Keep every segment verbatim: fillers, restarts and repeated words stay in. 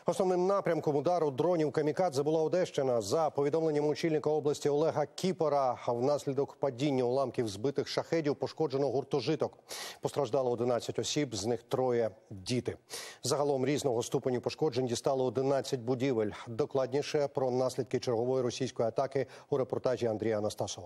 Основним напрямком удару дронів «Камікадзе» була Одещина. За повідомленням очільника області Олега Кіпора, внаслідок падіння уламків збитих шахедів пошкоджено гуртожиток. Постраждало одинадцять осіб, з них троє – діти. Загалом різного ступеню пошкоджень дістало одинадцять будівель. Докладніше про наслідки чергової російської атаки у репортажі Андрія Анастасова.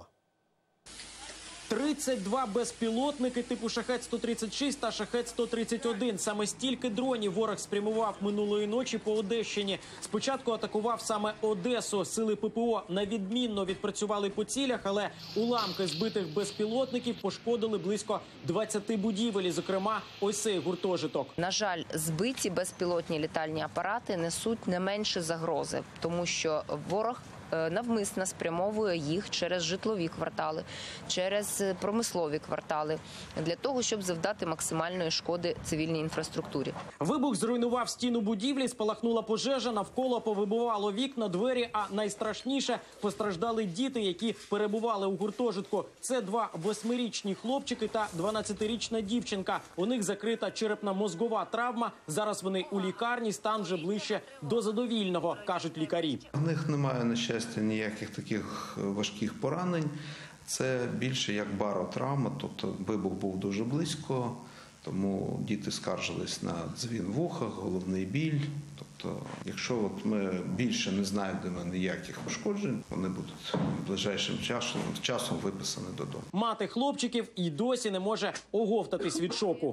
тридцять два безпілотники типу «Шахед сто тридцять шість» та «Шахед сто тридцять один». Саме стільки дронів ворог спрямував минулої ночі по Одещині. Спочатку атакував саме Одесу. Сили ППО навідмінно відпрацювали по цілях, але уламки збитих безпілотників пошкодили близько двадцяти будівель, зокрема ось цей гуртожиток. На жаль, збиті безпілотні літальні апарати несуть не менше загрози, тому що ворог навмисно спрямовує їх через житлові квартали, через промислові квартали, для того, щоб завдати максимальної шкоди цивільній інфраструктурі. Вибух зруйнував стіну будівлі, спалахнула пожежа, навколо повибивало вікна, двері, а найстрашніше – постраждали діти, які перебували у гуртожитку. Це два восьмирічні хлопчики та дванадцятирічна дівчинка. У них закрита черепно-мозгова травма. Зараз вони у лікарні, стан вже ближче до задовільного, кажуть лікарі. У них немає, на щастя, ніяких таких важких поранень. Це більше як баротравма, тобто вибух був дуже близько, тому діти скаржились на дзвін в ухах, головний біль. Тобто, якщо от ми більше не знайдемо ніяких пошкоджень, вони будуть ближайшим часом, часом виписані додому. Мати хлопчиків і досі не може оговтатись від шоку.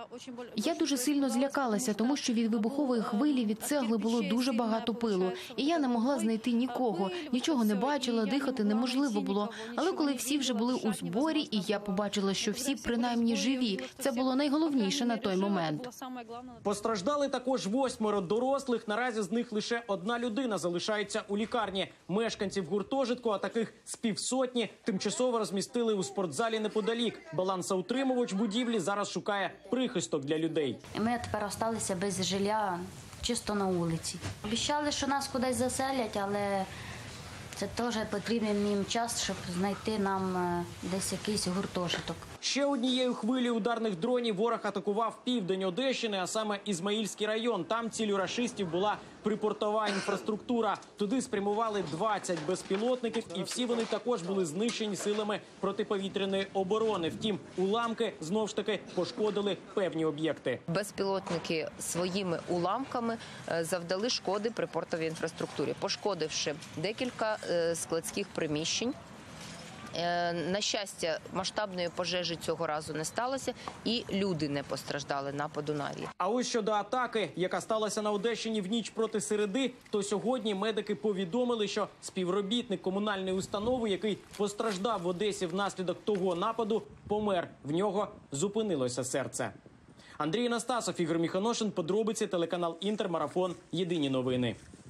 Я дуже сильно злякалася, тому що від вибухової хвилі, від цегли було дуже багато пилу. І я не могла знайти нікого, нічого не бачила, дихати неможливо було. Але коли всі вже були у зборі, і я побачила, що всі принаймні живі, це було найголовніше на той момент. Постраждали також восьмеро дорослих. Наразі з них лише одна людина залишається у лікарні. Мешканців гуртожитку, а таких з півсотні, тимчасово розмістили у спортзалі неподалік. Балансоутримувач будівлі зараз шукає прихисток для людей. Ми тепер залишилися без жилья, чисто на вулиці. Обіцяли, що нас кудись заселять, але це теж потрібен їм час, щоб знайти нам десь якийсь гуртожиток. Ще однією хвилею ударних дронів ворог атакував південь Одещини, а саме Ізмаїльський район. Там ціллю рашистів була припортова інфраструктура. Туди спрямували двадцять безпілотників, і всі вони також були знищені силами протиповітряної оборони. Втім, уламки, знов ж таки, пошкодили певні об'єкти. Безпілотники своїми уламками завдали шкоди припортовій інфраструктурі, пошкодивши декілька складських приміщень. На щастя, масштабної пожежі цього разу не сталося, і люди не постраждали на Подунав'ї. А ось щодо атаки, яка сталася на Одещині в ніч проти середи, то сьогодні медики повідомили, що співробітник комунальної установи, який постраждав в Одесі внаслідок того нападу, помер. В нього зупинилося серце. Андрій Анастасов, Ігор Міхоношин, подробиці, телеканал «Інтер», марафон, єдині новини.